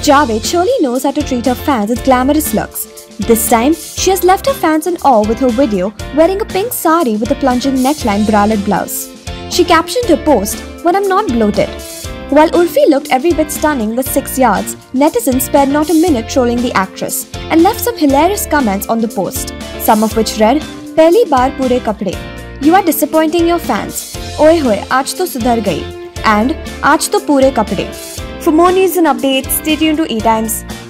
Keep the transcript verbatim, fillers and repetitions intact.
Javed surely knows how to treat her fans with glamorous looks. This time, she has left her fans in awe with her video wearing a pink saree with a plunging neckline bralette blouse. She captioned her post, "When I'm not bloated." While Urfi looked every bit stunning with six yards, netizens spared not a minute trolling the actress and left some hilarious comments on the post, some of which read, "Pehli baar poore kapde. You are disappointing your fans. Oye hoye, aaj to sudhar gayi." And "Aaj to poore kapde." For more news and updates, stay tuned to ETimes.